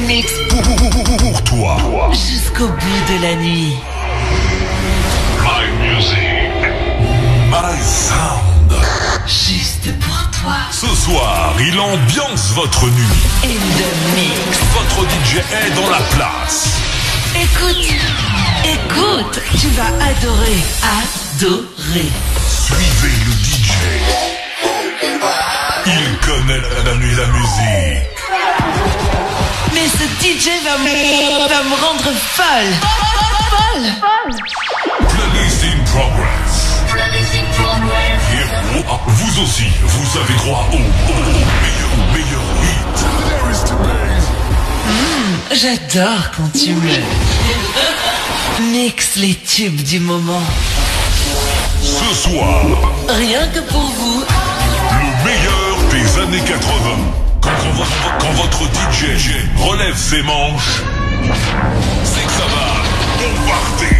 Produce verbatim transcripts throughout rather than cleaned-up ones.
mix pour, pour toi jusqu'au bout de la nuit. My music, my sound. Juste pour toi. Ce soir, il ambiance votre nuit. In the mix. Votre D J est dans la place. Écoute, écoute, tu vas adorer, adorer. Suivez le D J. Il connaît la nuit la musique. Mais ce D J va me, va me rendre folle. Folle. Folle. Playlist in progress. Playlist in progress. Et vous, vous aussi, vous avez droit au, au, au meilleur, au meilleur hit. There is to Mmh, j'adore quand tu me mixes les tubes du moment. Ce soir, rien que pour vous, le meilleur des années quatre-vingts. Quand, quand, quand votre D J relève ses manches, c'est que ça va bombarder.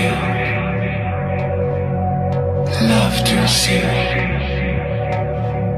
Love to see.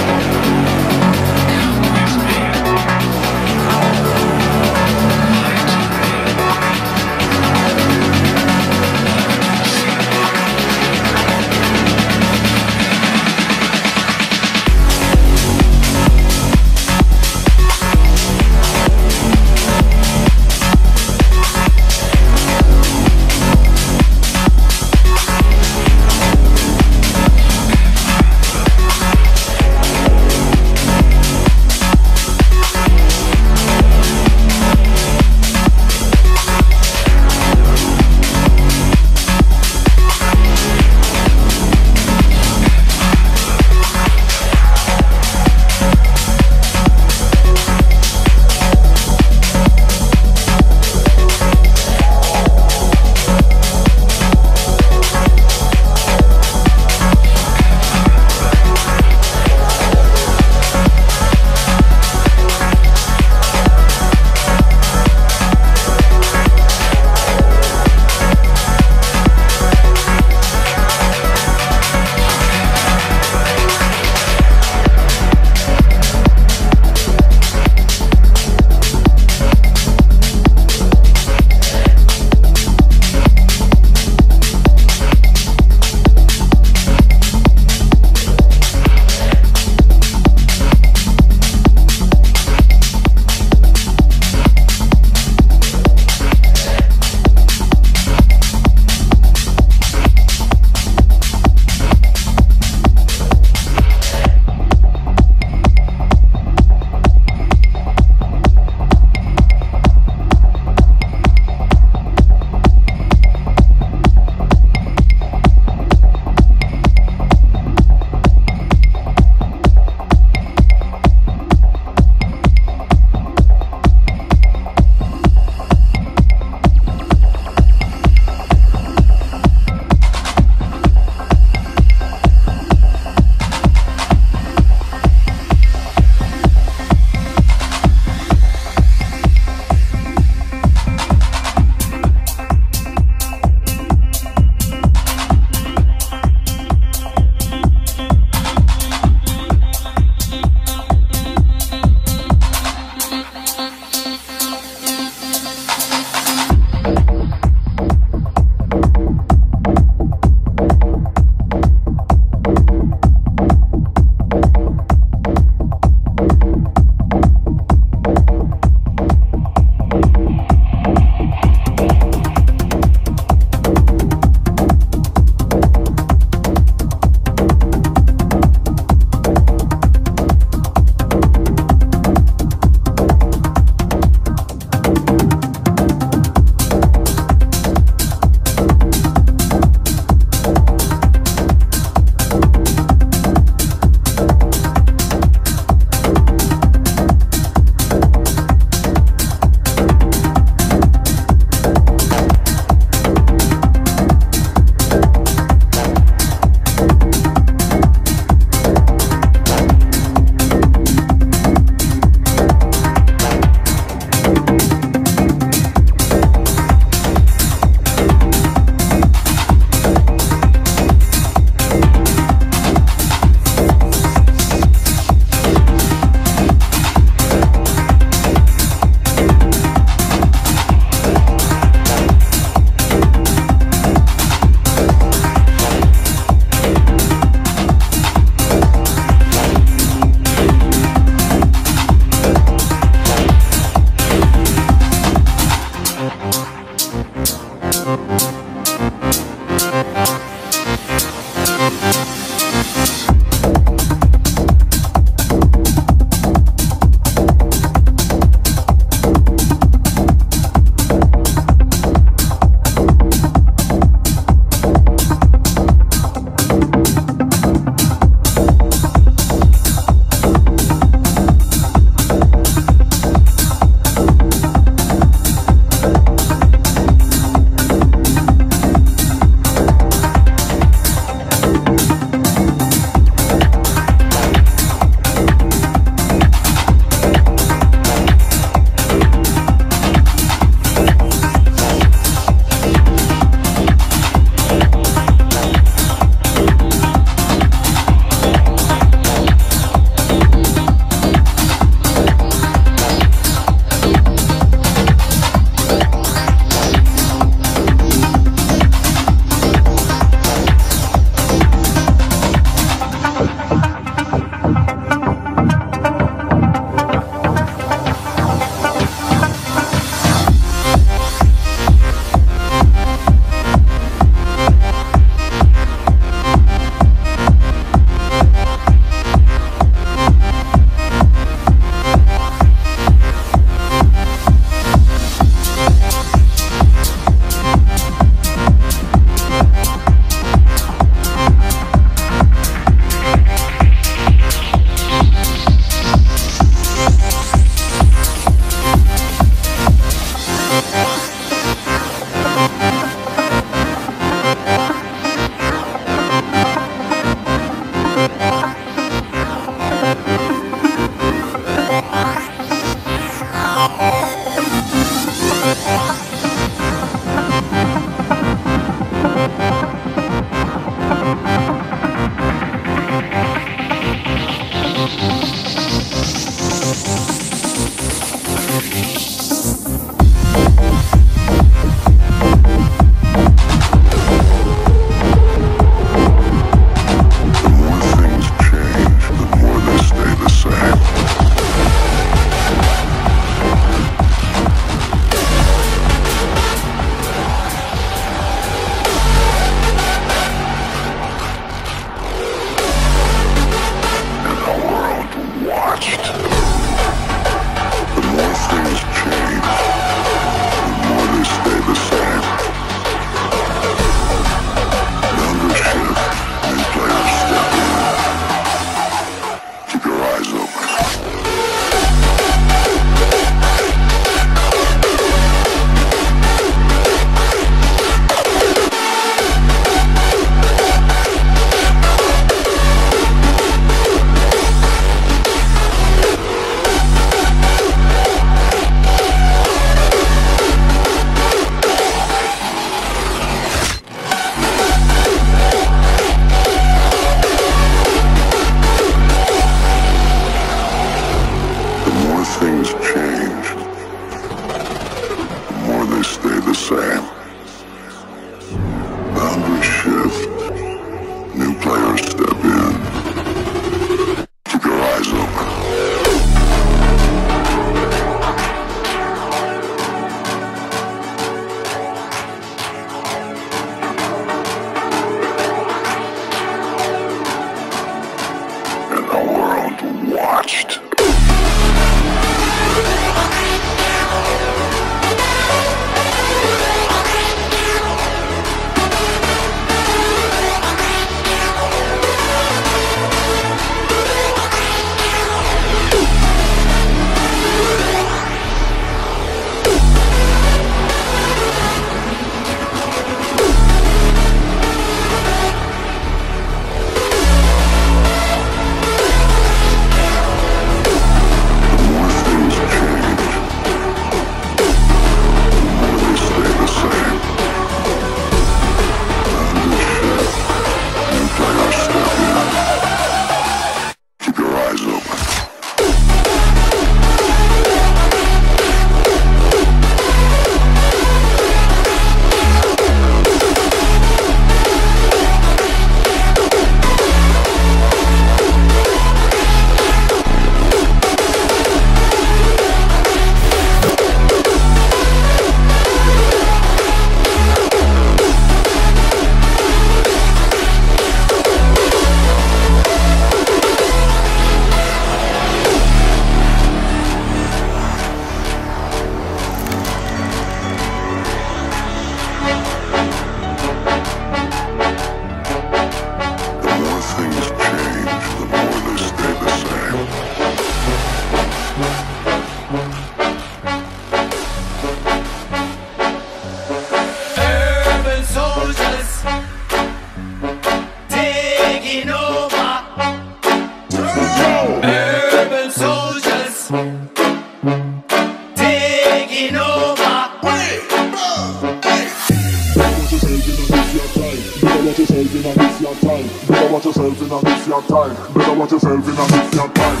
Better watch yourself in a miss your time. Better watch yourself in a miss your time.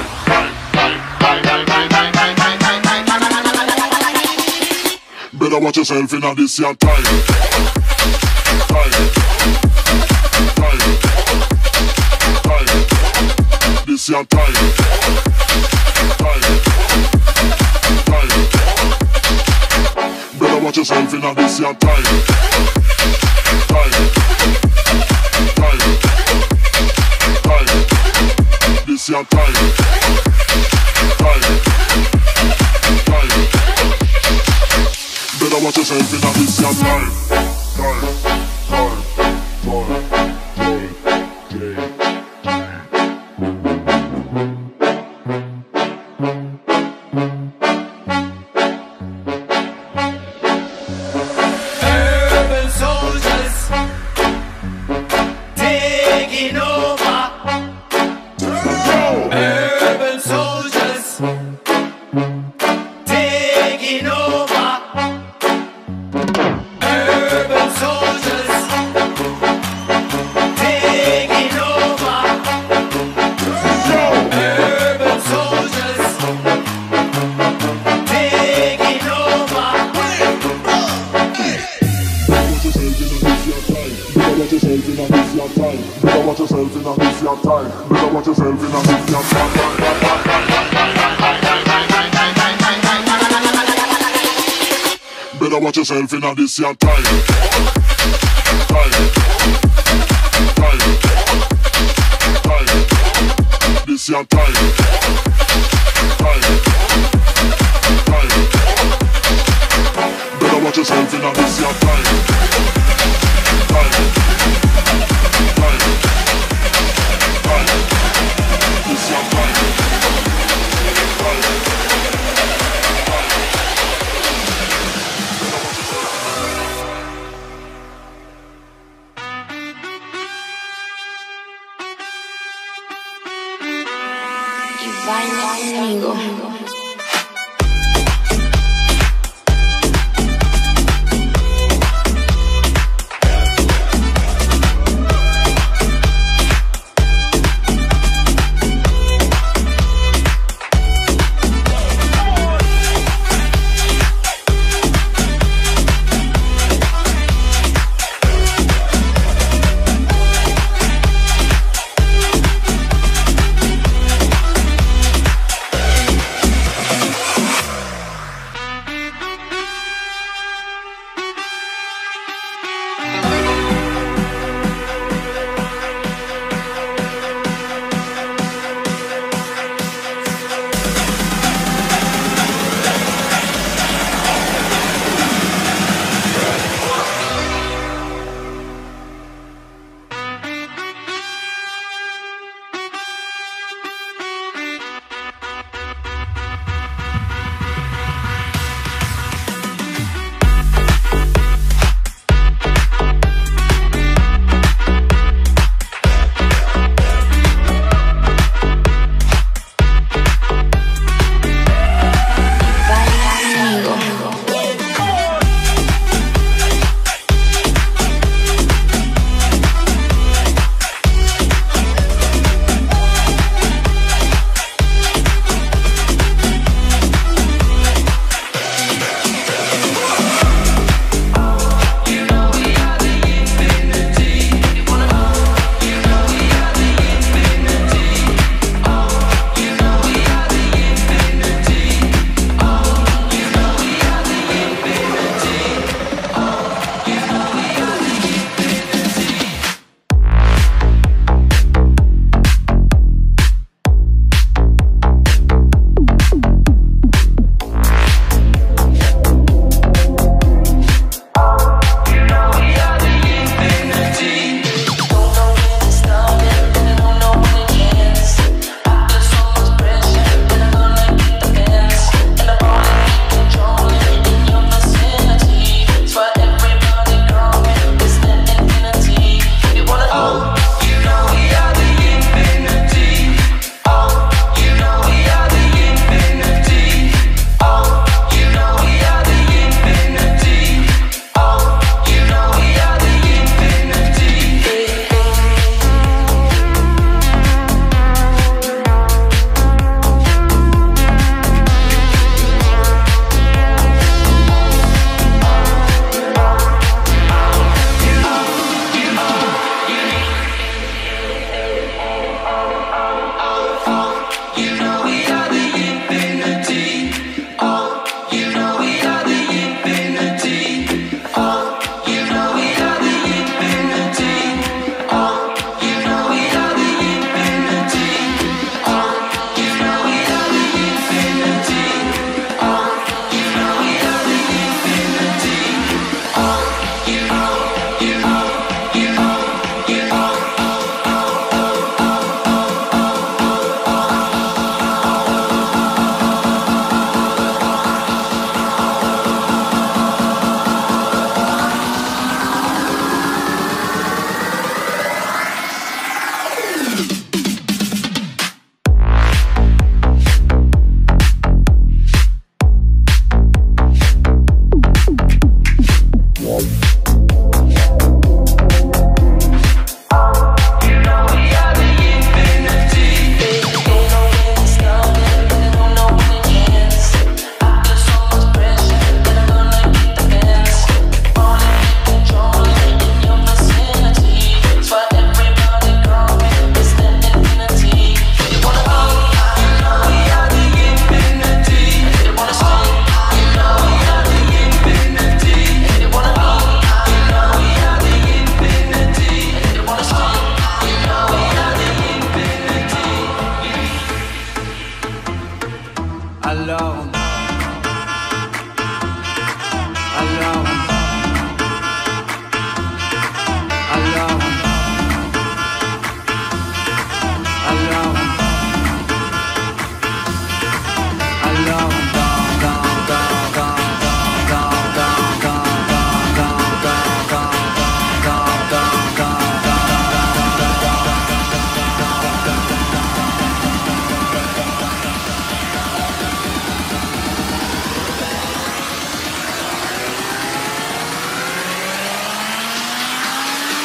Better watch yourself in a this your time. Time. Time. Time. This your time. Time. Time. Better watch yourself in a this your time. Time. Time. Time. This your time. Time. Time. Better watch yourself in a this your time. Time. Time. Time. Time. Urban soldiers taking over. Urban soldiers taking over. Urban soldiers taking over. Urban soldiers taking over. Watch yourself in a miss your time. Better watch yourself in a miss your time. Better watch yourself in a miss your time. Better watch yourself in a this your time. Time. Time. Time. This your time. Time. Time. Better watch yourself in a this your time. Time. Time. Time. This your time. Y baila conmigo.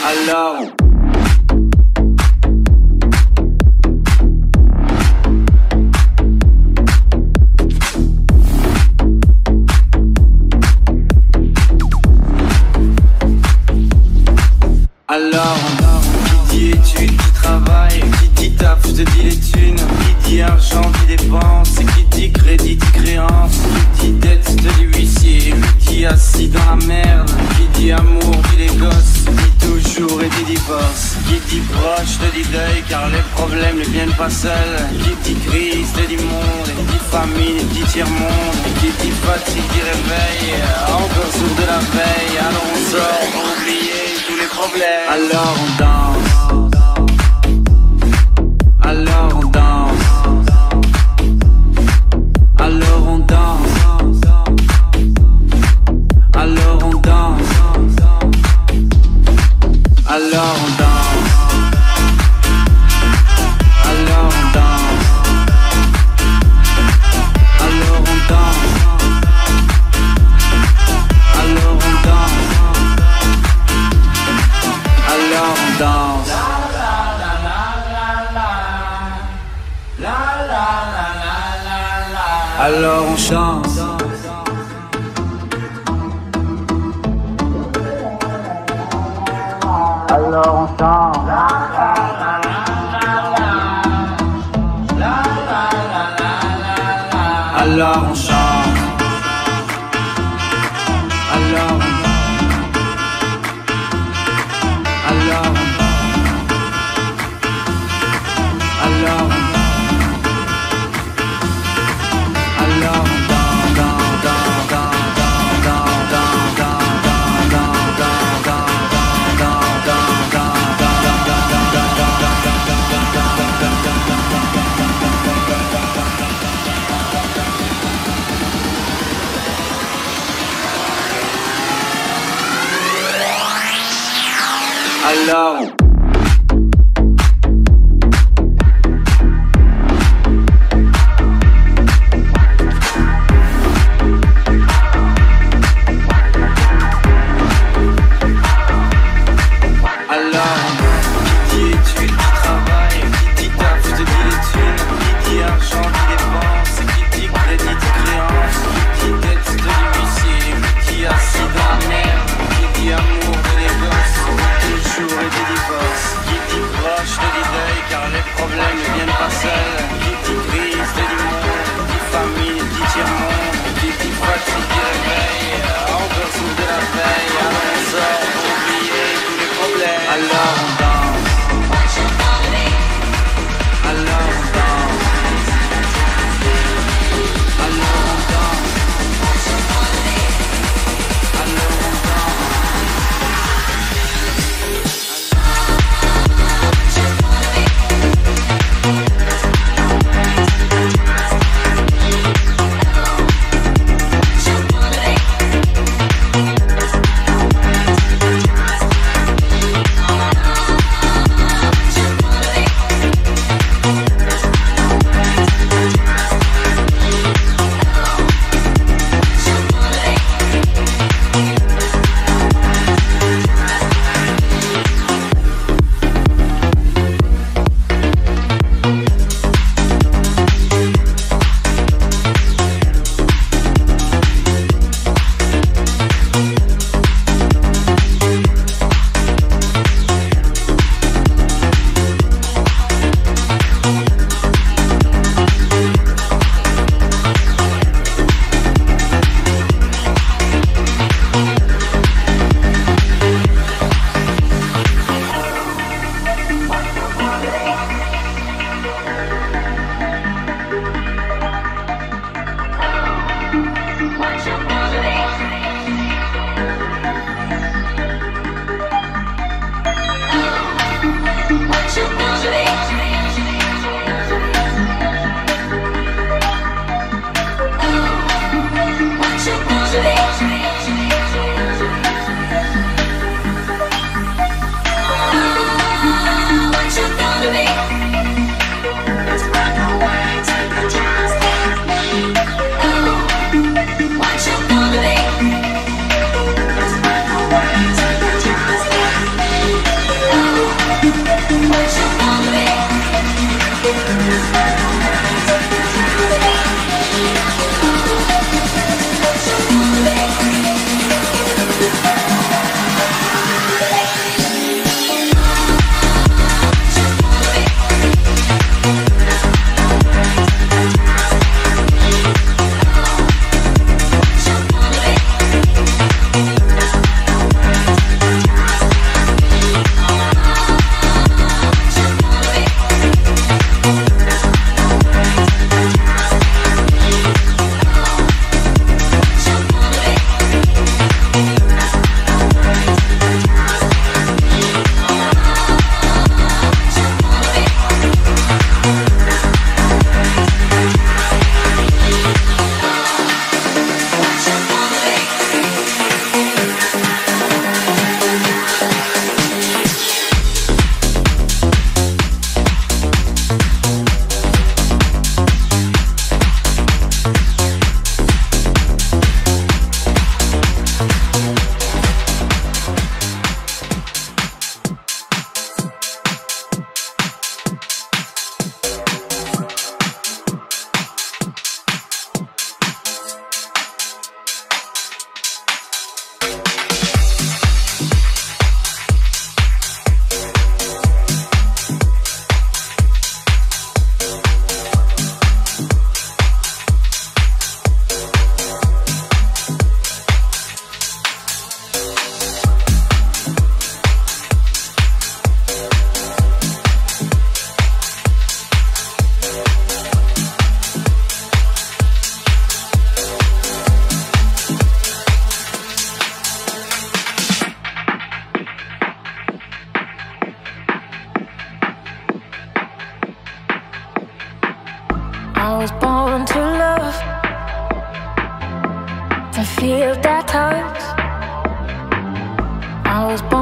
Alors Alors, qui dit études, qui travaille, qui dit taf, je te dis les thunes, qui dit argent, dit dépense, qui dit crédit, dit créance, qui dit dette, je te dis huissier, qui dit assis dans la merde, qui dit amour, dit les gosses, dit toujours et dit divorce, qui dit proche, te dit deuil, car les problèmes ne viennent pas seuls, qui dit crise, te dit monde, qui dit famine, dit tiers-monde, qui dit fatigue, dit réveil, encore sourd de la veille, alors on sort pour oublier tous les problèmes. Alors on danse, alors on danse, alors on danse, alors on danse, alors on danse, alors on danse, alors on danse, alors on danse. Alors on danse. Alors on chante. Alors on chante. Alors on chante. Alors on Alors, alors, alors, alors.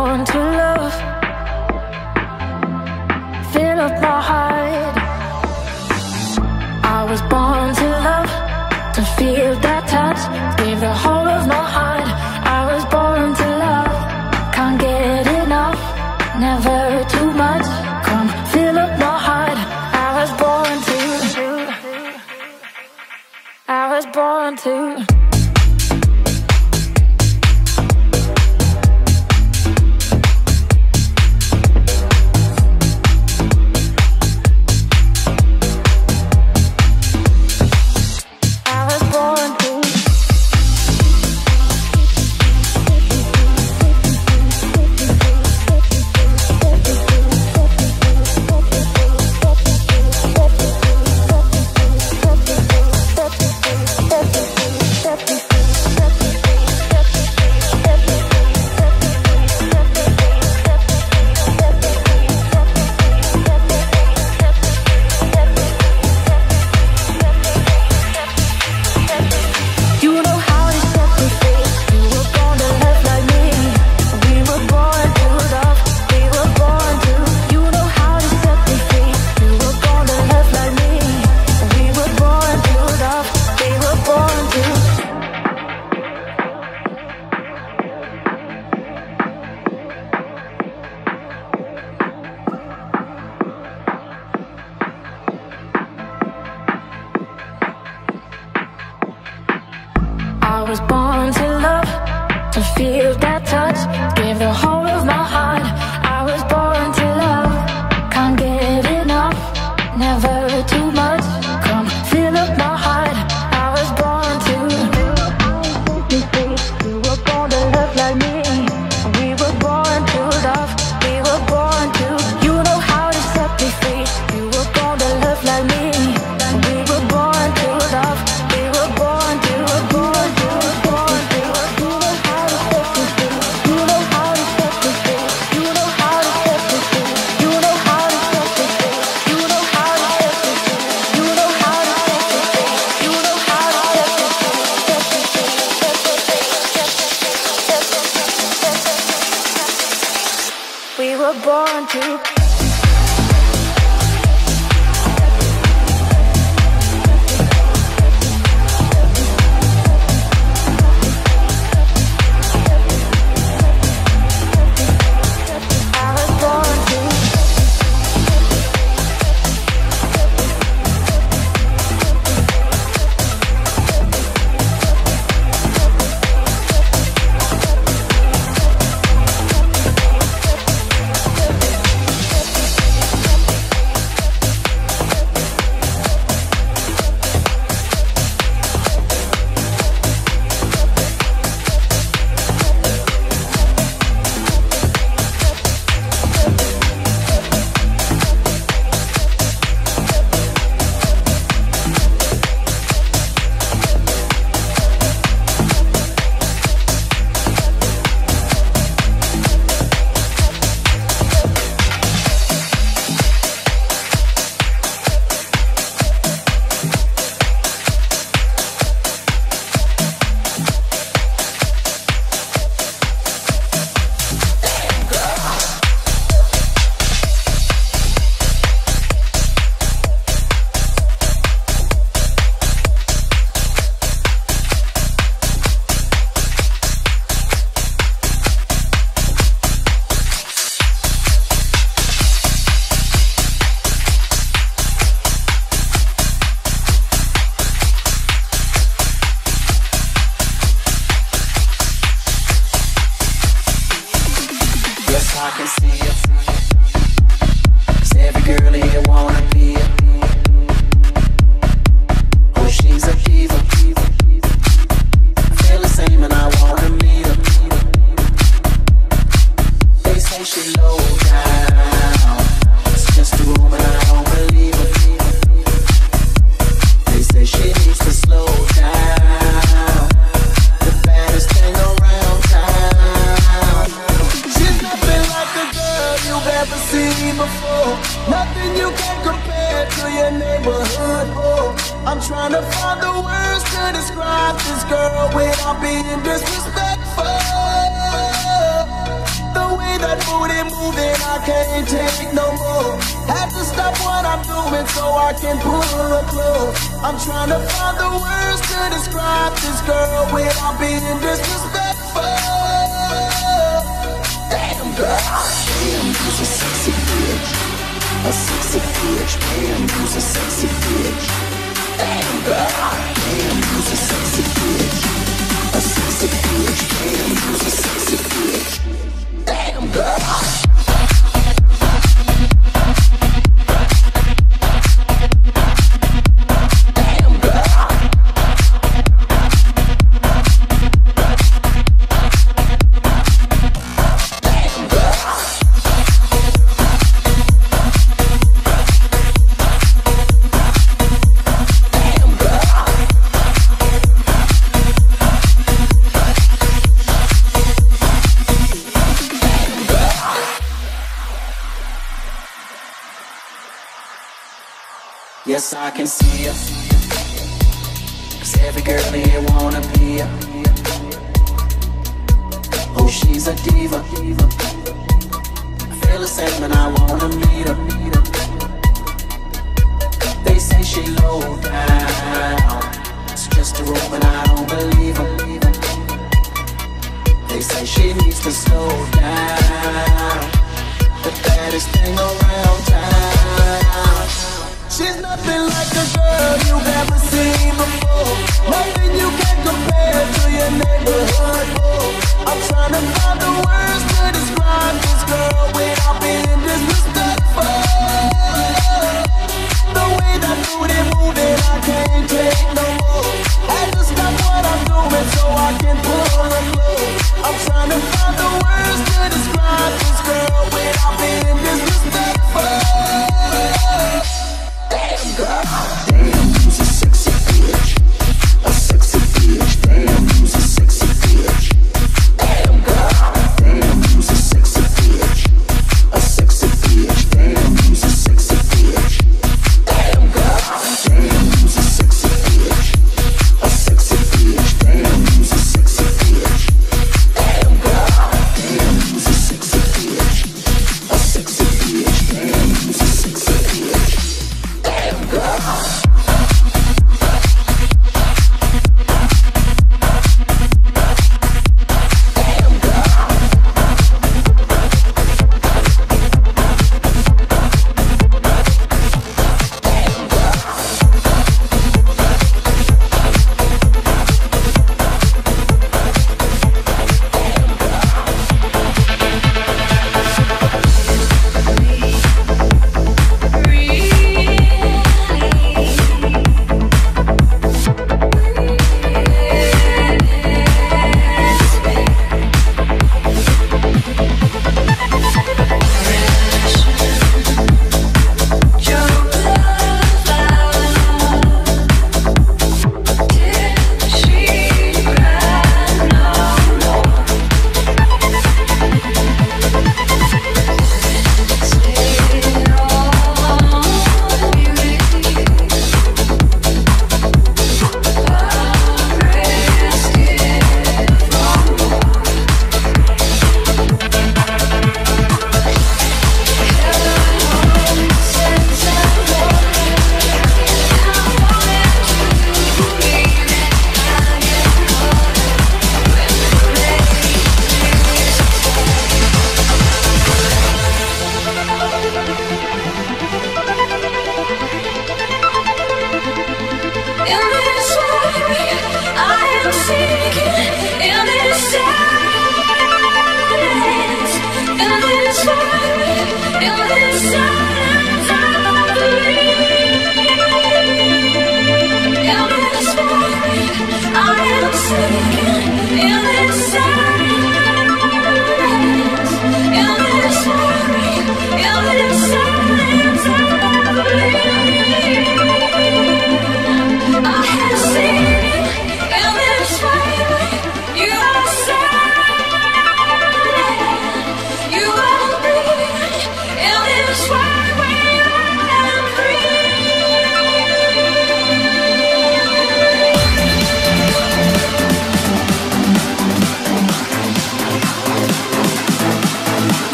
born to love. Fill up my heart. I was born to love, to feel that touch. Give the whole of my heart. I was born to love. Can't get enough, never too much. Come fill up my heart. I was born to. I was born to. I was born to love, to feel that touch. Give the whole of my heart. I was born to love. Can't get enough, never too much. Come fill up my heart. I was born to. You were born to love like me. We were born to love. We were born to. You know how to set me free. You were born to love like me. We were born to love. We were born to. Born to. Born to. You know how to set me free. You know how to set me free. You know how to set me free. You know how to set me free. You know how to set me free. You know how to set me free. You know how to set me free. We were born to. I'm trying to find the words to describe this girl without being disrespectful. The way booty moving, I can't take no more. Had to stop what I'm doing so I can pull her close. I'm trying to find the words to describe this girl without being disrespectful. Damn girl, damn, who's a sexy bitch? A sexy bitch, damn, who's a sexy bitch? Damn girl, damn, who's a sexy bitch? A sexy bitch, damn, who's a sexy bitch? Damn girl. Yes, I can see her, 'cause every girl here wanna be her. Oh, she's a diva, I feel the same and I wanna meet her. They say she low down, it's just a room and I don't believe her. They say she needs to slow down, the baddest thing around town. She's nothing like a girl you've ever seen before. Nothing you can compare to your neighborhood boy. I'm trying to find the words to describe this girl without being disrespectful. The way that booty moving, I can't take no more. Had to stop what I'm doing so I can pull her close. I'm trying to find the words to describe this girl without being disrespectful. Damn girl, damn, who's a sexy bitch? A sexy bitch, damn, who's a sexy bitch? Damn girl, damn, who's a sexy bitch? A sexy bitch, damn, who's a sexy bitch? Damn girl, damn, who's a sexy bitch? A sexy bitch, damn, who's a sexy bitch? Damn girl, damn, who's a sexy bitch? A sexy bitch, damn, who's a sexy bitch? Damn girl.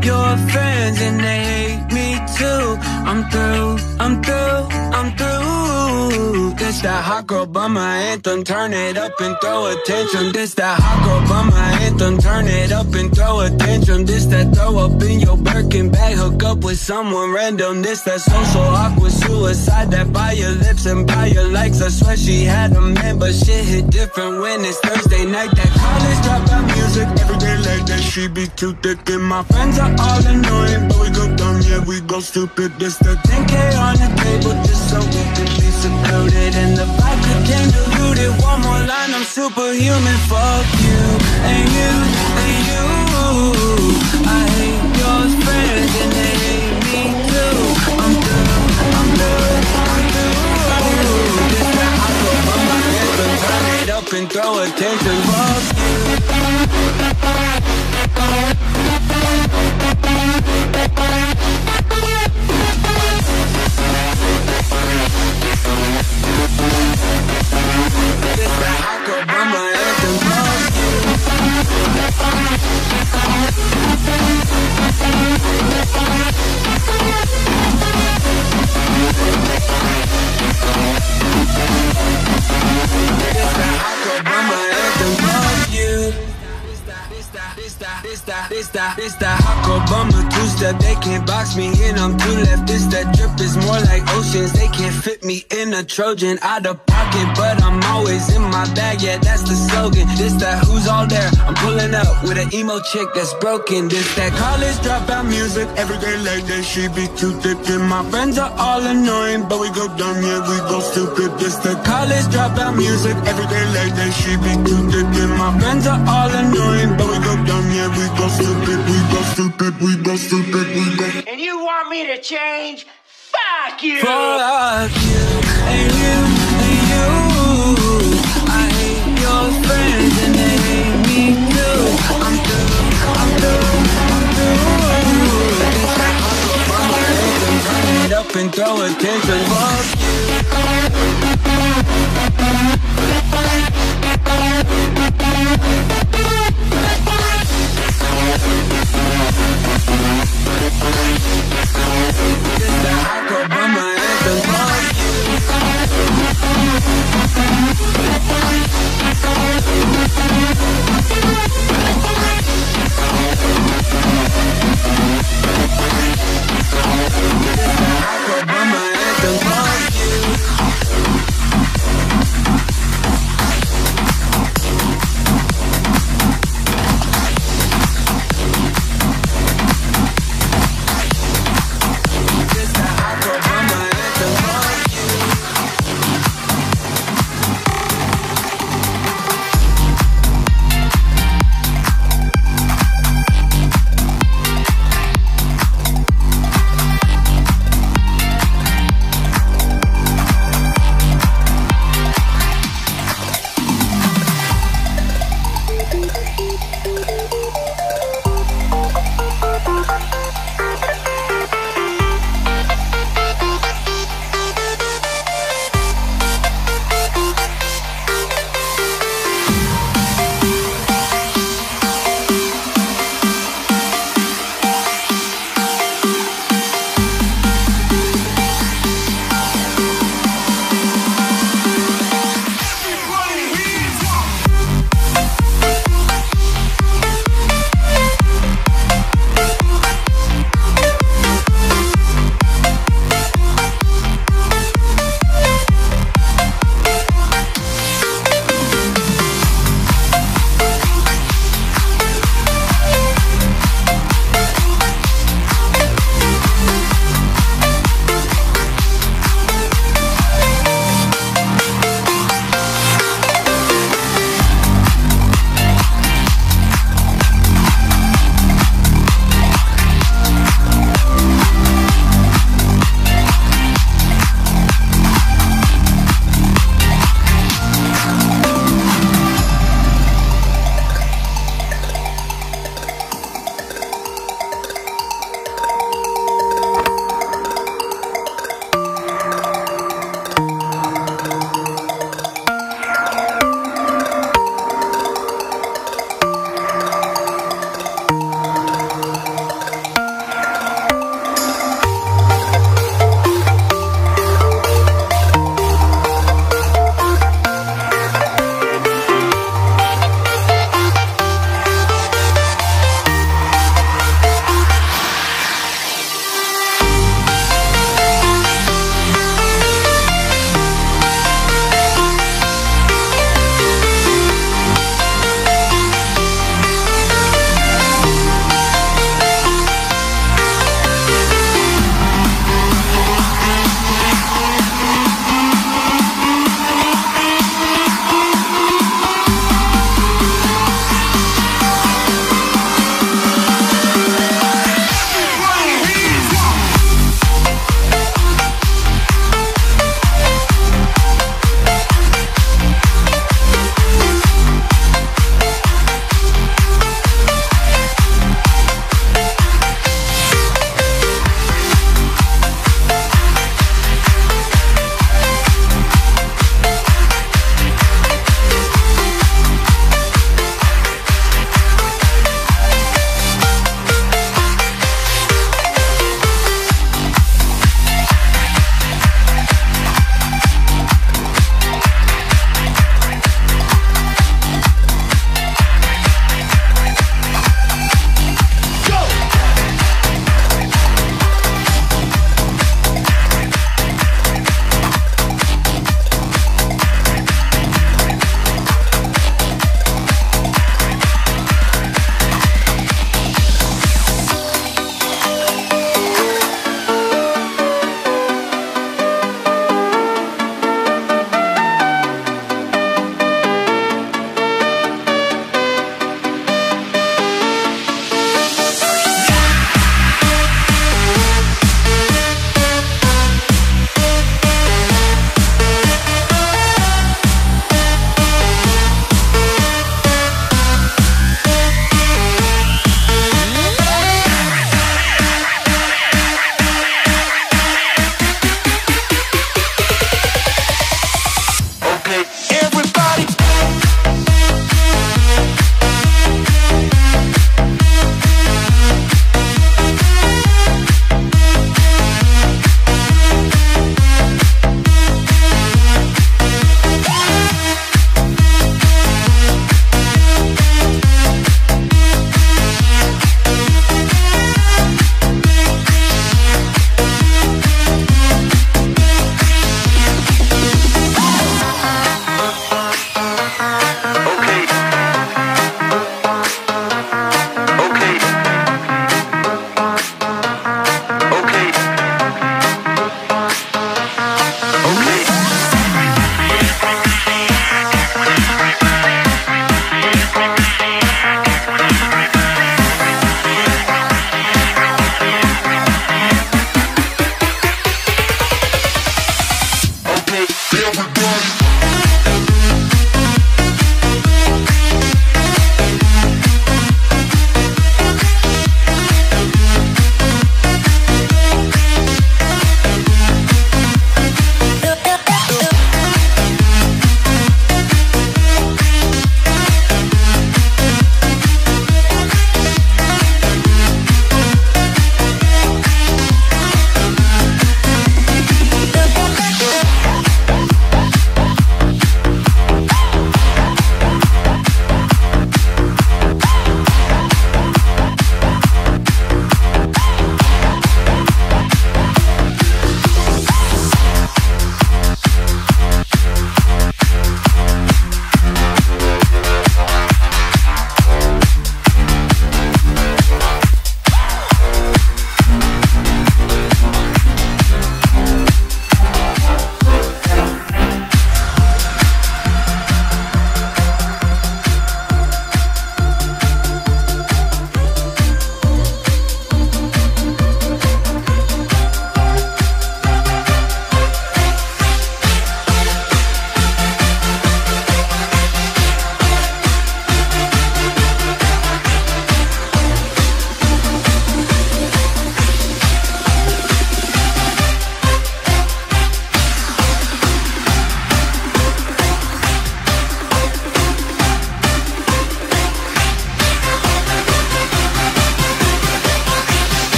your friends and they hate me too. I'm through, I'm through, I'm through. This that hot girl bummer anthem, turn it up and throw a tantrum. This that hot girl bummer anthem, turn it up and throw a tantrum. This that throw up in your Birkin bag, hook up with someone random. This that social awkward suicide, that buy your lips and buy your likes. I swear she had a man, but shit hit different when it's Thursday night. That college dropout music, every day like that. She be too thick and my friends are all annoying, but we go dumb, yeah, we go stupid. This the ten K on the table just so we can be secluded, and the vodka came diluted. One more line, I'm superhuman. Fuck you and you and you. I hate your friends and they hate me too. I'm through, I'm through, I'm through. This that I go on my anthem, turn it up and throw attention. Fuck you. This that I go on my anthem. Fuck you. This that I go on my anthem. Fuck you. This that, this that, this that hot Obama two-step. They can't box me in, I'm too left. This that drip is more like oceans. They can't fit me in a Trojan. Out of pocket, but I'm always in my bag. Yeah, that's the slogan. This that who's all there. I'm pulling up with an emo chick that's broken. This that college dropout music. Every day like that, she be too thick. And my friends are all annoying, but we go dumb, yeah, we go stupid. This that college dropout music. Every day like that, she be too thick. And my friends are all annoying, but we go dumb, yeah, we go stupid, we go stupid, we go stupid, we go. And you want me to change? Fuck you! Fuck you, and you, and you. I hate your friends and they hate me too. I'm through, I'm through, I'm through. This that hustle from my head and turn it up and throw attention. Fuck this that I go by my anthem. Fuck this that I go by my anthem. Fuck you.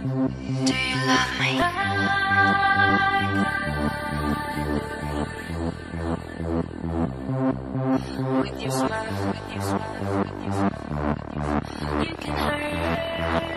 With your smile, with your smile, with your smile, you can hurt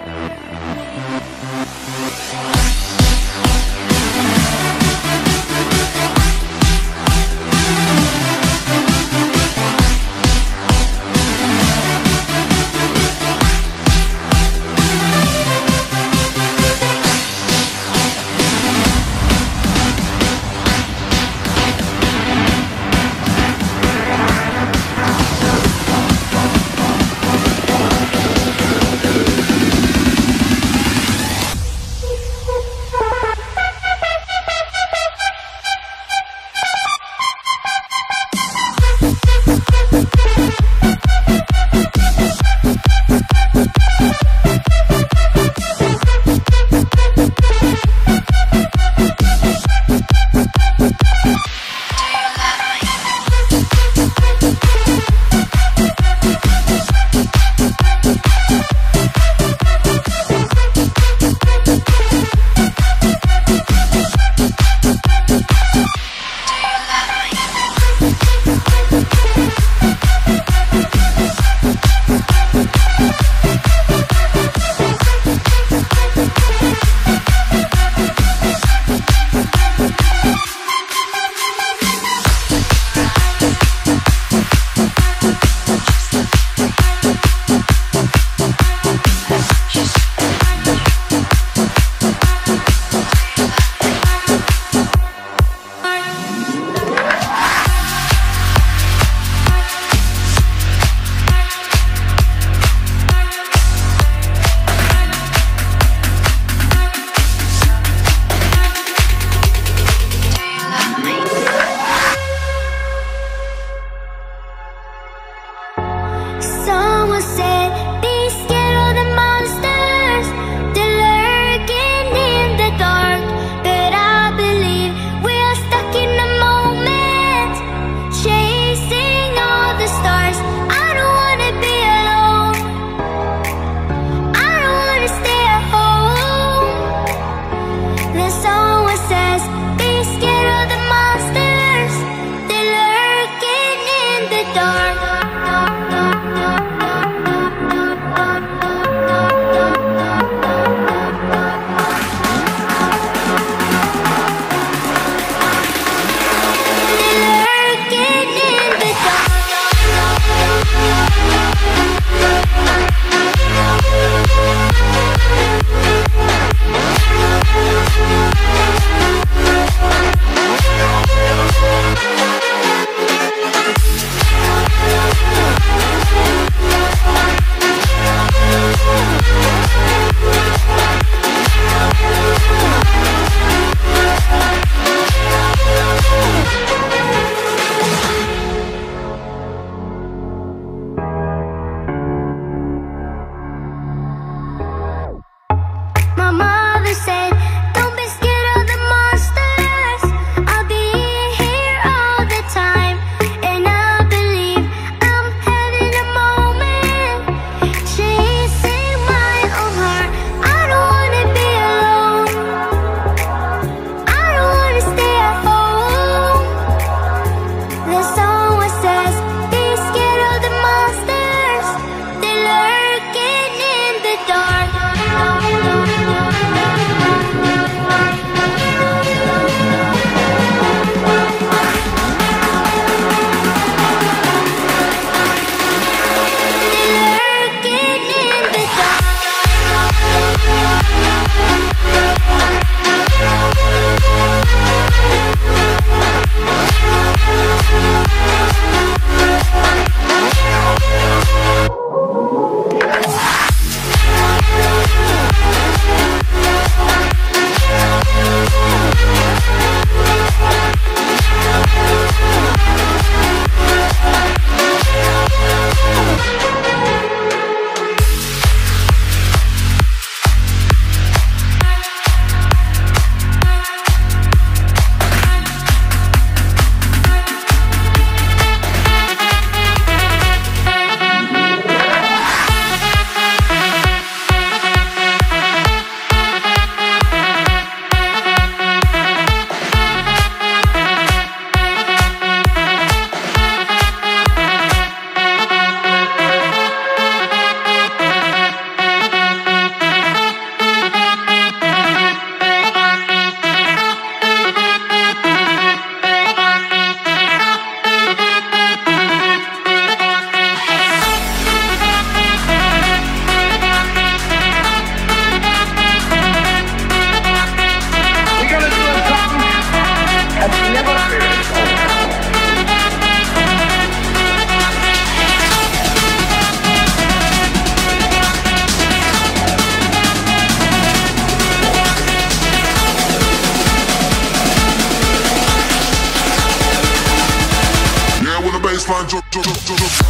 Dark. drop, drop, drop, drop, drop.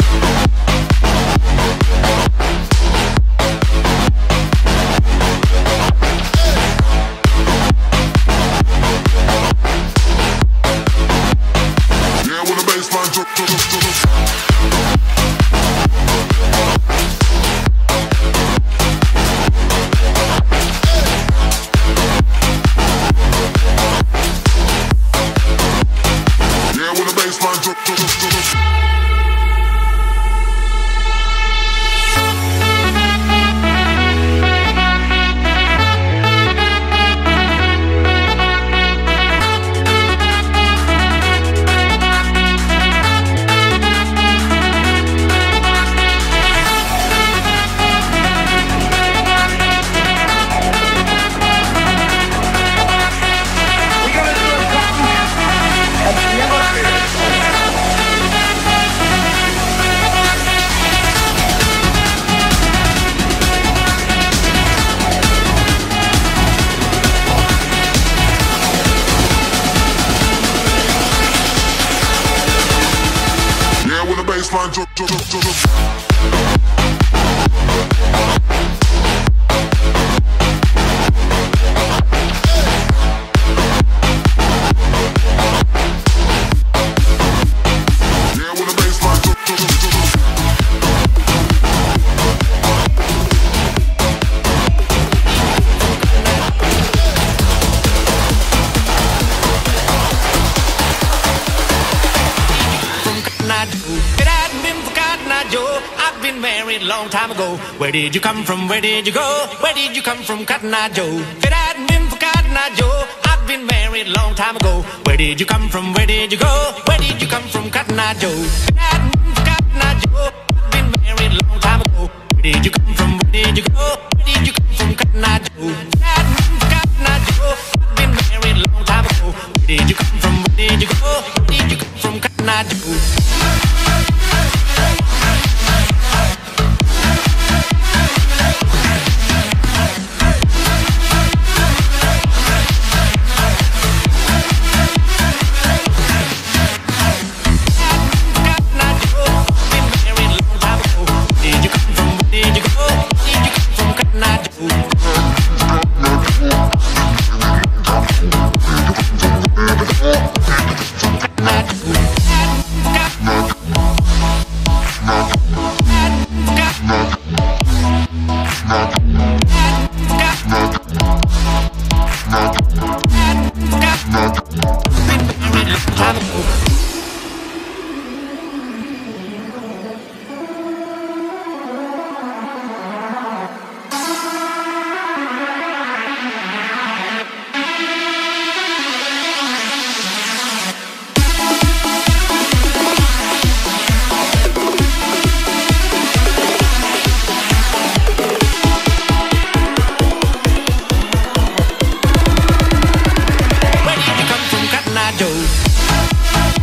Yeah, when the bassline drop, drop, drop, drop, drop. Yeah, when the bassline drop, drop, drop, drop, drop. Baseline drop, drop, drop, drop, drop. Yeah, when the baseline drop, drop, drop, drop, drop. I've been married a long time ago. Where did you come from? Where did you go? Where did you come from, Cotton Eye Joe? If it hadn't been for Cotton Eye Joe, I've been married a long time ago. Where did you come from? Where did you go? Where did you come from, Cotton Eye Joe? If it hadn't been for Cotton Eye Joe, I've been married a long time ago. Where did you come from? Where did you go? Where did you come from, Cotton Eye Joe? If it hadn't been for Cotton Eye Joe, I've been married a long time ago. Where did you come from? Where did you go? Where did you come from, Cotton Eye Joe? Joe.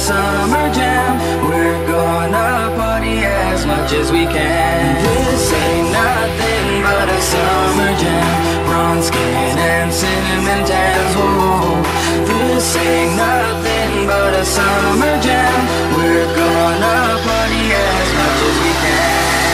summer jam. We're gonna party as much as we can. This ain't nothing but a summer jam. Bronze skin and cinnamon tans. Whoa, this ain't nothing but a summer jam. We're gonna party as much as we can.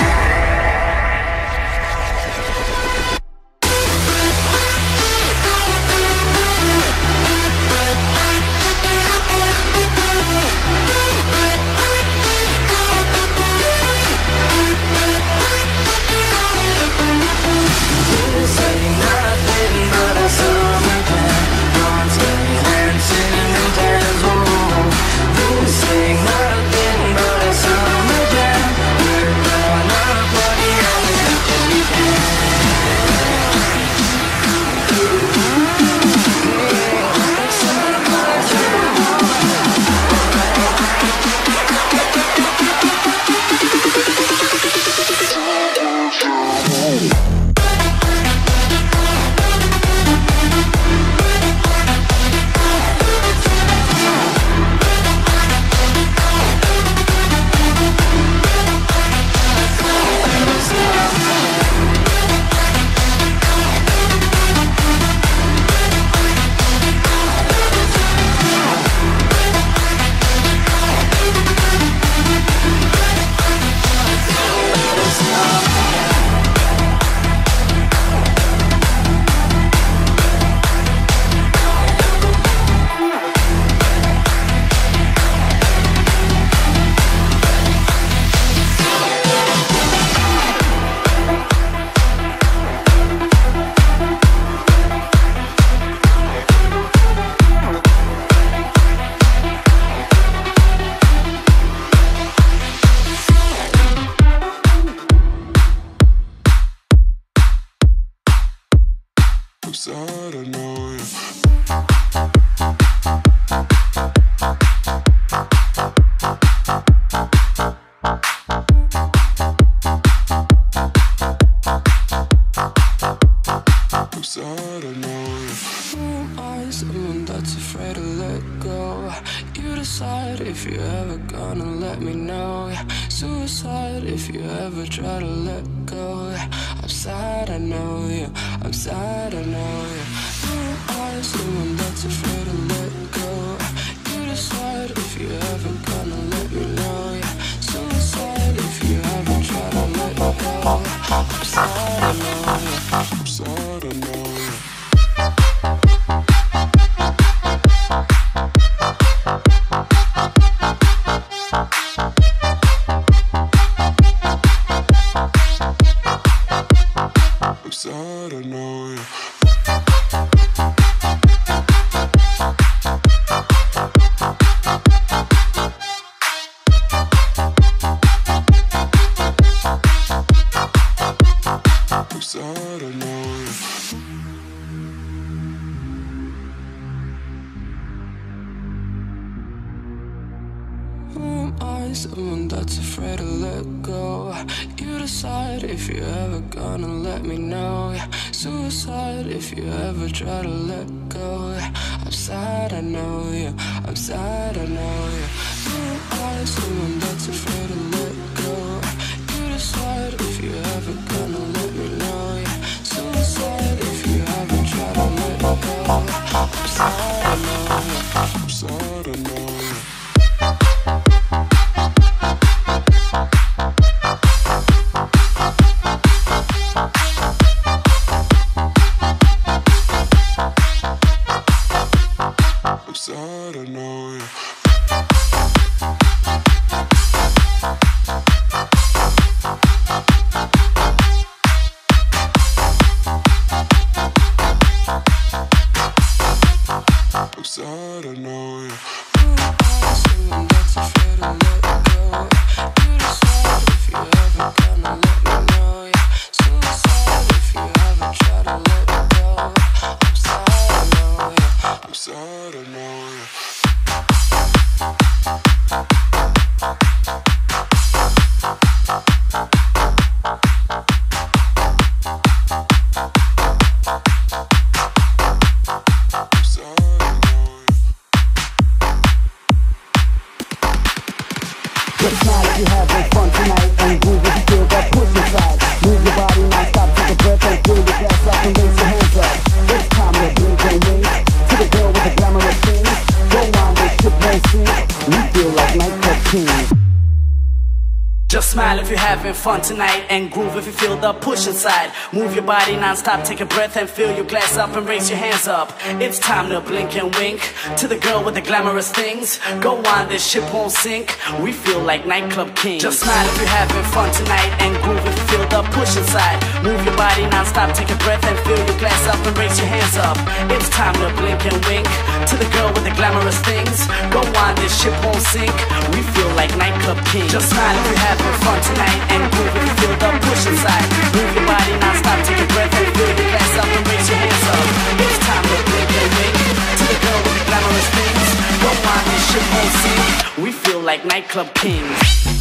Someone that's afraid to let go. You decide if you're ever gonna let me know. Suicide if you ever try to let go. I'm sad, I know, yeah. I'm sad, I know, yeah. You are someone that's afraid to let go. You decide if you're ever gonna let me know, yeah. Suicide if you ever try to let go. I'm sad, I know, yeah. I'm sad, I know, yeah. Just smile if you're having fun tonight and groove if you feel that push inside. Move your body non-stop, take a breath and feel your gas up and raise your hands up. It's time to blink and wink to the girl with the glamorous things. Go on, this ship won't sink. We feel like nightclub kings. Just smile if you're having fun tonight and groove if you feel the push inside. Move your body non-stop, take a breath and fill your glass up and raise your hands up. It's time to blink and wink to the girl with the glamorous things. Go on, this ship won't sink. We feel like nightclub kings. Just smile if you're having fun tonight and groove if you feel the push inside. Move your body non-stop, take a breath and fill your glass up and raise your hands up. It's time to blink and wink to the girl with the glamorous things. Go on, this ship won't sink. We feel like nightclub kings. Just smile if you're having fun tonight and groove if you feel the push inside. Move your body non-stop, take a breath and fill your glass up and raise your hands up. It's time to blink and wink to the girl with the glamorous things. Go on, this ship won't sink. We feel like nightclub kings.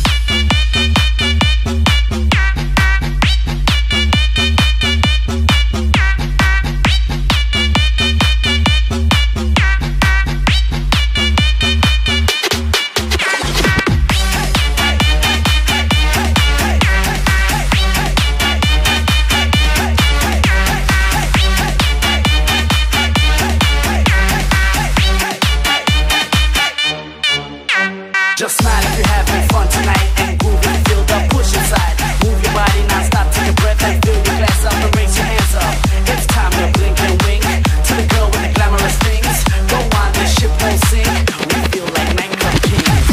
Just smile if you're having fun tonight and groove if you feel the push inside. Move your body non-stop, take a breath and fill your glass up and raise your hands up. It's time to blink and wink to the girl with the glamorous things. Go on, this ship won't sink. We feel like nightclub kings.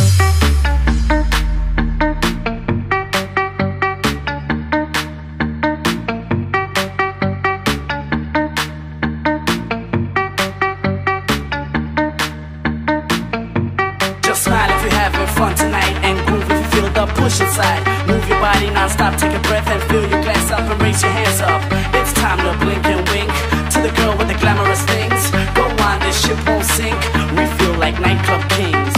Just smile if you're having fun tonight and groove if you feel the push inside. Move your body non-stop, take a breath and fill your glass up and raise your hands up. It's time to blink and wink to the girl with the glamorous things. Go on, this ship won't sink. We feel like nightclub kings.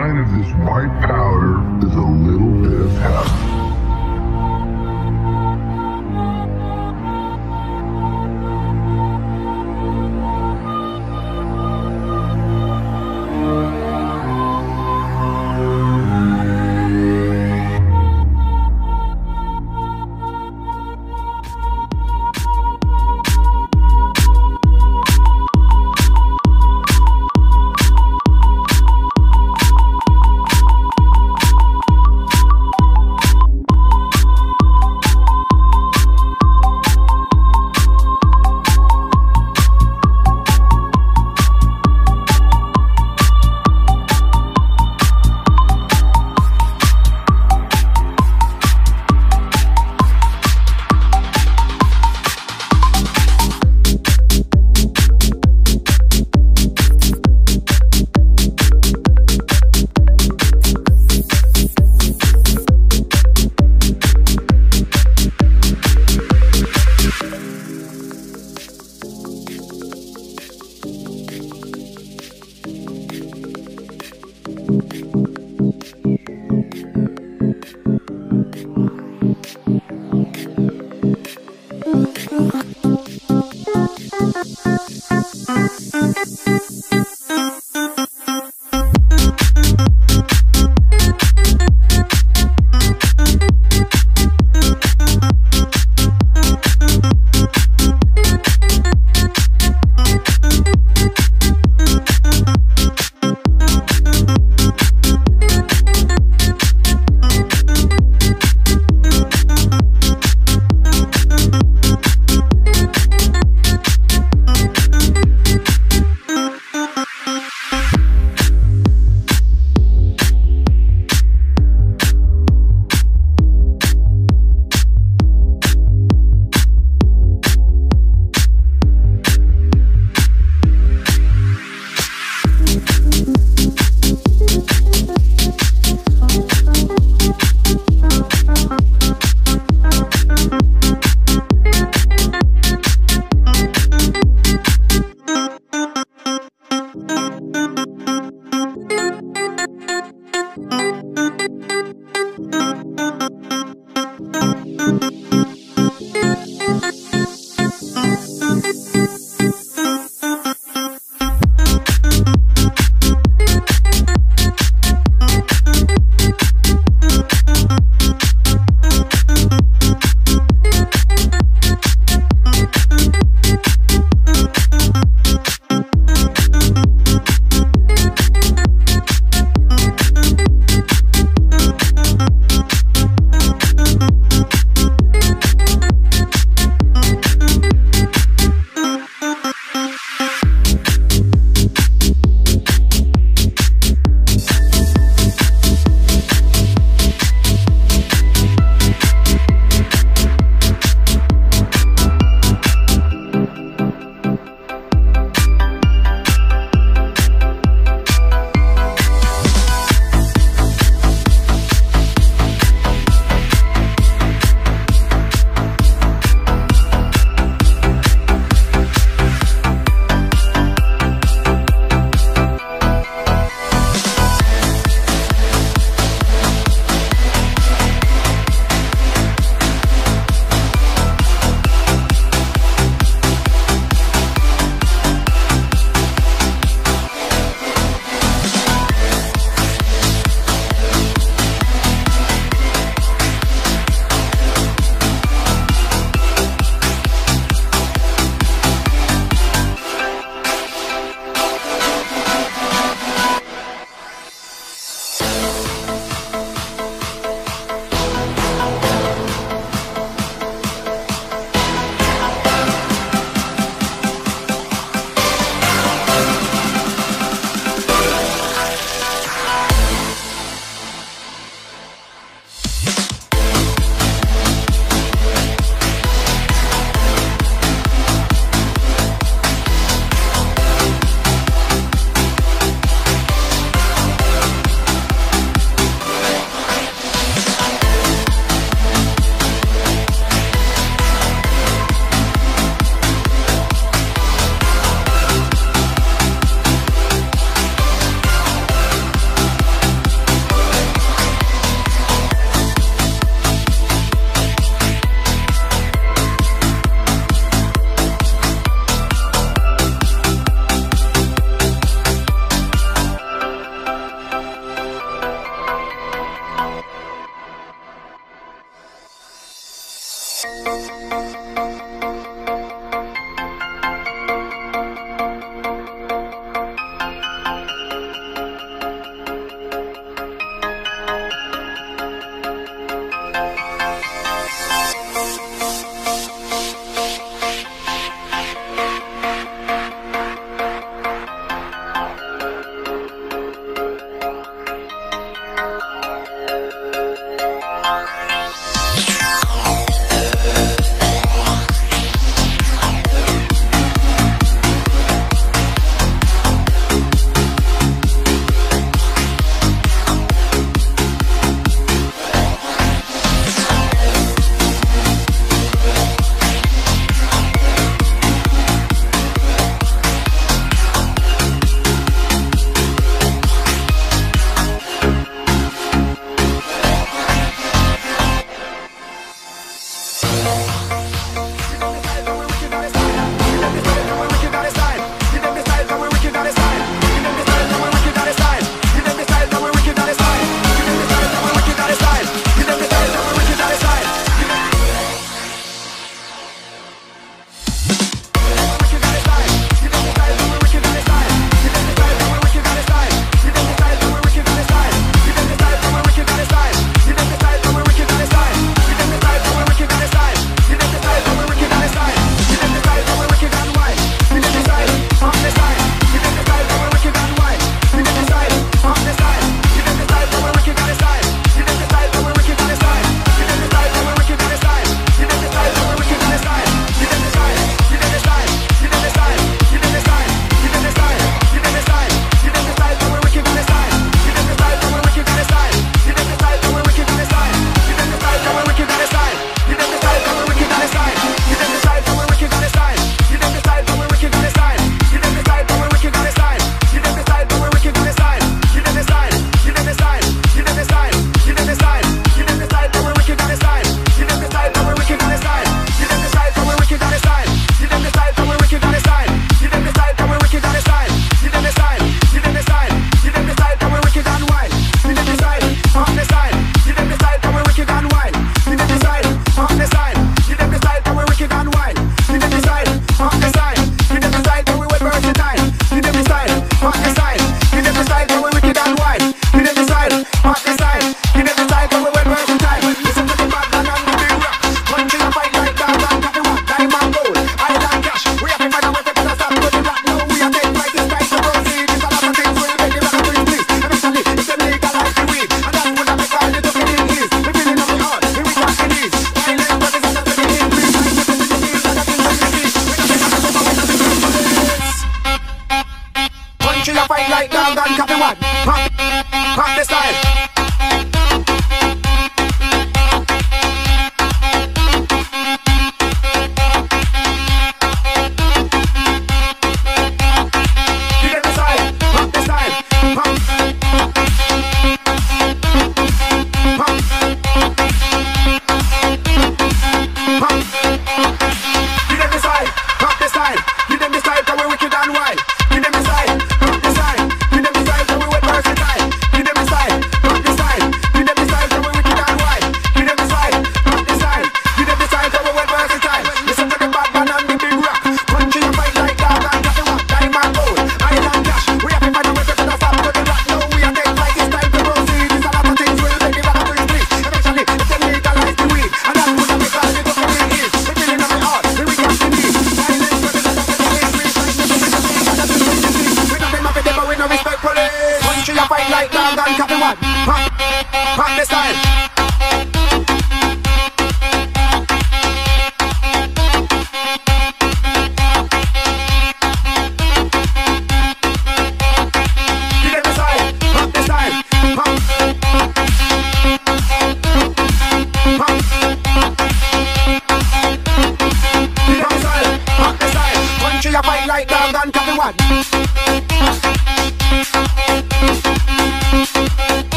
design of this white powder is a little bit heavy.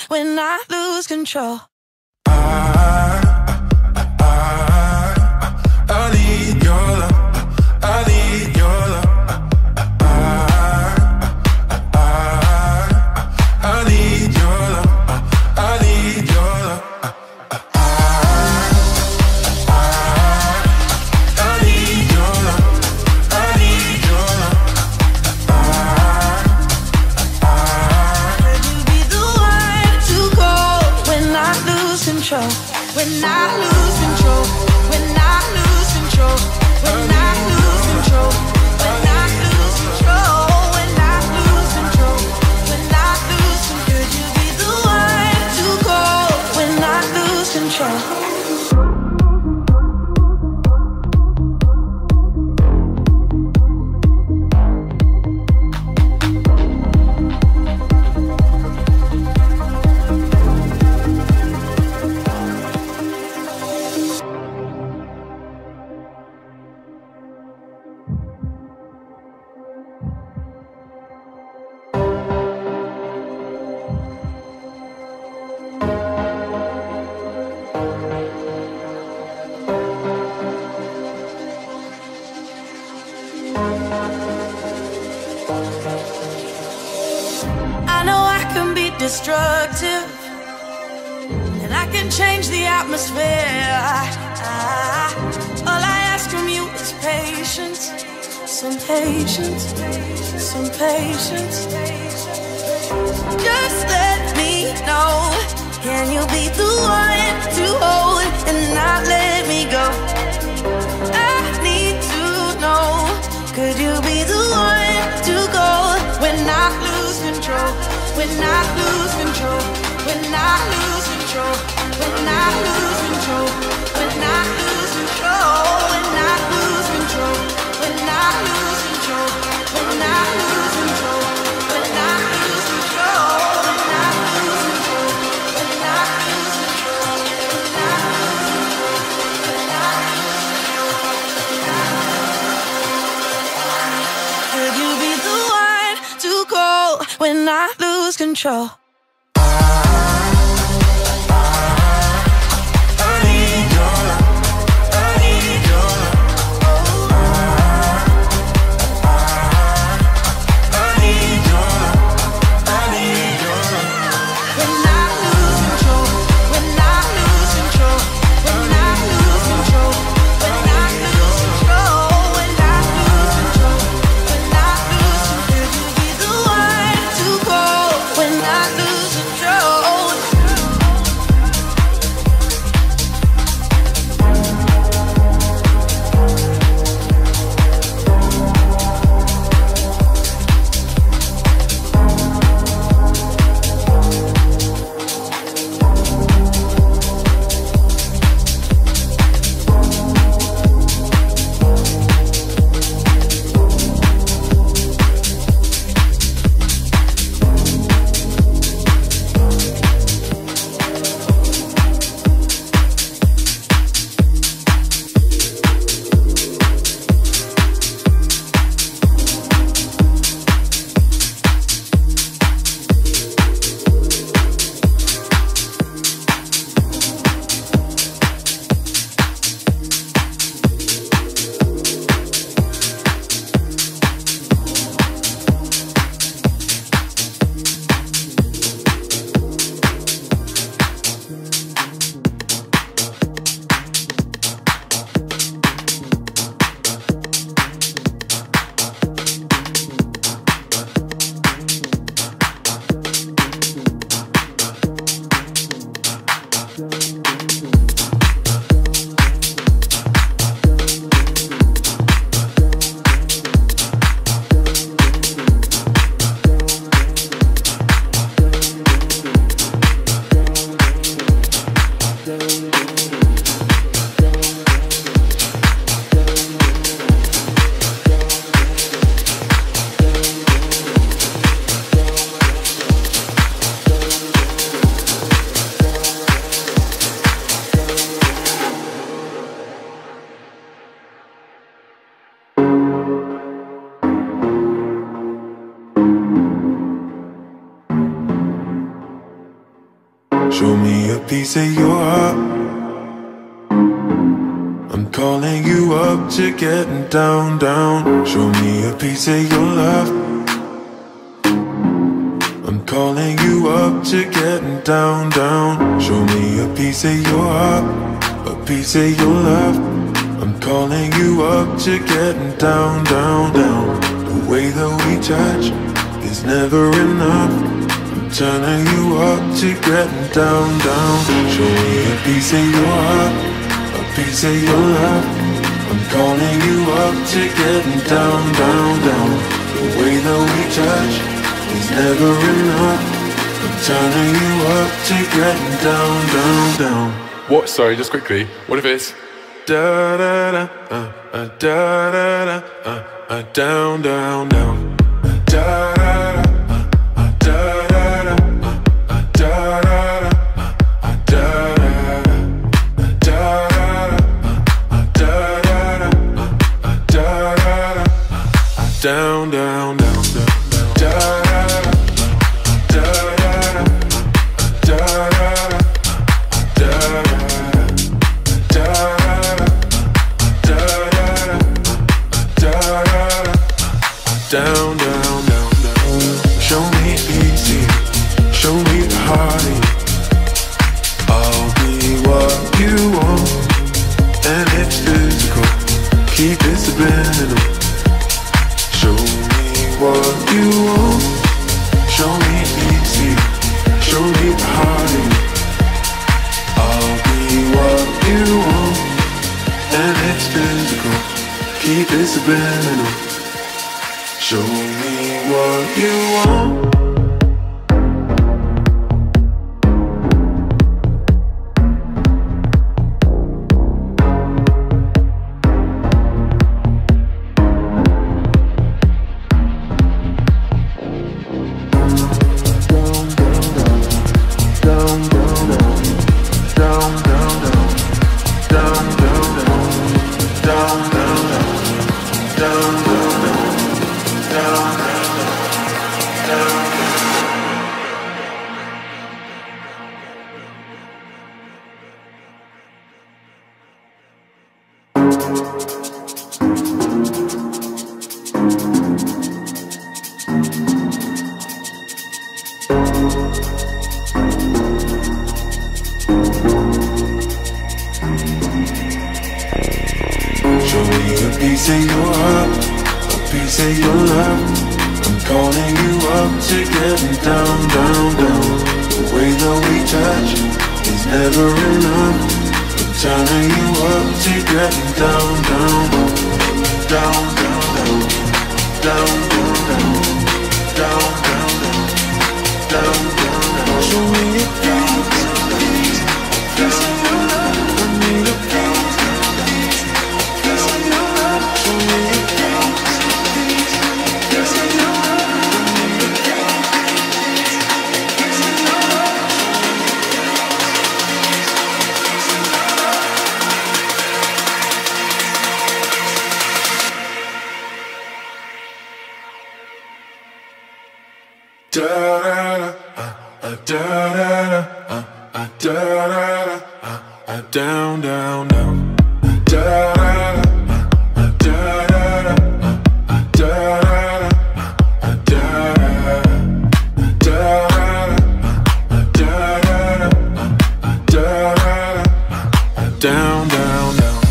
when I lose control. I need your love, I need your love. I need your love, I need your love. I need your love, I need your love. Could you be the one to go when I lose control? When I lose control, when I lose control, when I lose control, when I lose control, when I lose control, when I lose control. Could you be the one to go when I lose control? I know I can be destructive, and I can change the atmosphere. I, all I ask from you is patience, some patience, some patience. Just let me know, can you be the one to hold and not let me go? I need to know, could you be the one to go when I lose control? When I lose control, when I lose control, when I lose control, when I lose control, when I lose control, when I lose control, when I lose control, when I lose control, when I lose control, when I lose control, when I lose control. Could you be the one to go when I lose control? When I piece of your heart. I'm calling you up to getting down, down. Show me a piece of your love. I'm calling you up to getting down, down. Show me a piece of your heart, a piece of your love. I'm calling you up to getting down, down, down. The way that we touch is never enough. I'm turning you up to getting down, down. Show me a piece of your heart, a piece of your love. I'm calling you up to getting down, down, down. The way that we touch is never enough. I'm turning you up to getting down, down, down. What? Sorry, just quickly. What if it's da da da uh, uh, da da da uh, uh, down, down, down. Da da da uh, uh, da da da uh, uh, da da da uh, da da da da da da da da down, down, down, down. Da da da da da da da down, down, down, down. Show me easy, show me the heartache. I'll be what you want, and it's physical. Keep it subliminal. Show me what you want. Show me easy, show me the heartache. I'll be what you want, and it's physical. Keep it subliminal. Show me what you want. Down, down, down. Da da da. Down, down, down,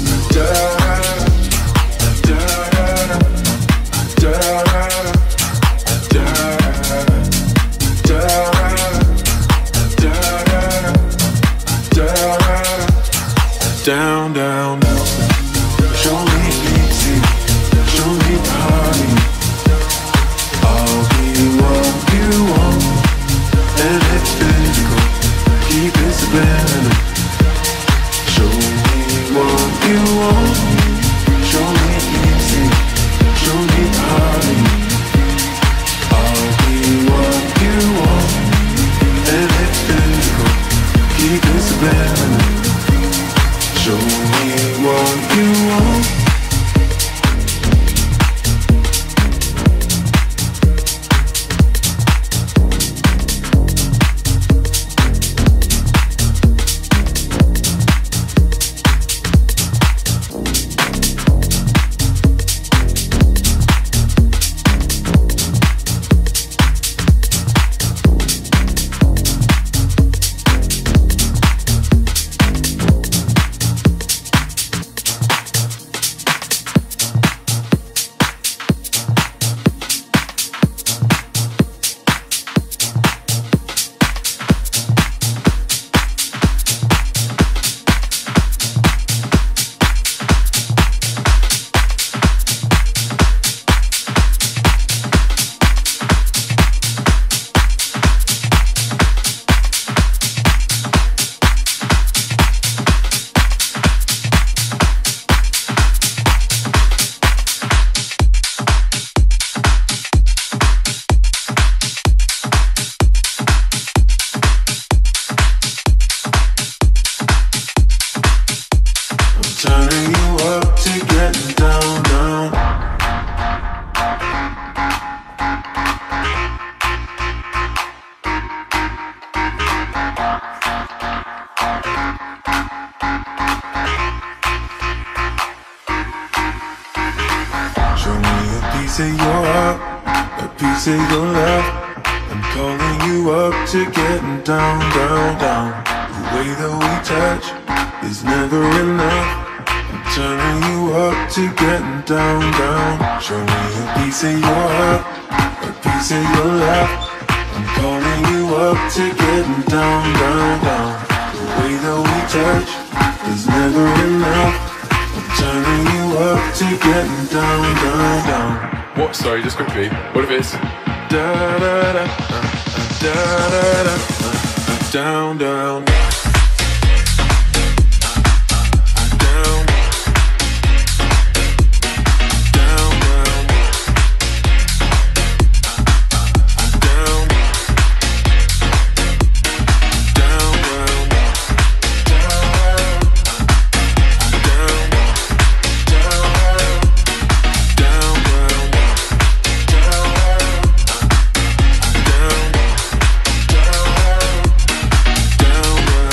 down, down, down. Show me easy, show me party. I'll be what you want, and it's physical. Keep it subliminal. Show me what you want. Show me easy, show me party. I'll be what you want, and it's physical. Keep it subliminal. Show me what you want. piece of your heart, a piece of your love. I'm calling you up to getting down, down, down. The way that we touch is never enough. I'm turning you up to getting down, down. Show me a piece of your heart, a piece of your love. I'm calling you up to getting down, down, down. The way that we touch is never enough. I'm turning you up to getting down, down, down. What? Sorry, just quickly. What if it's da da da uh, uh, da da da uh, uh, down, down. Down,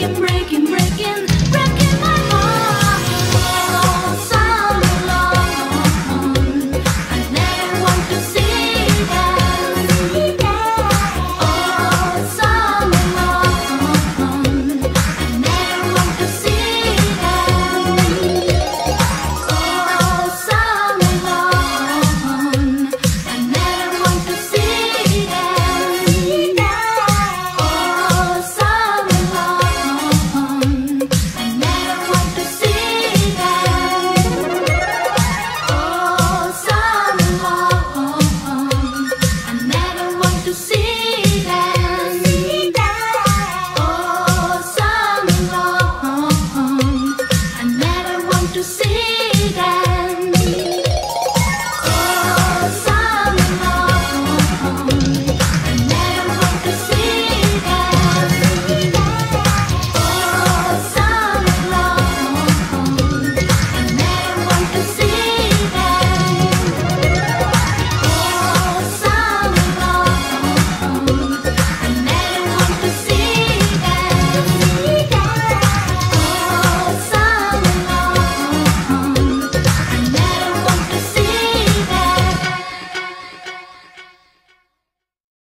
can breathe.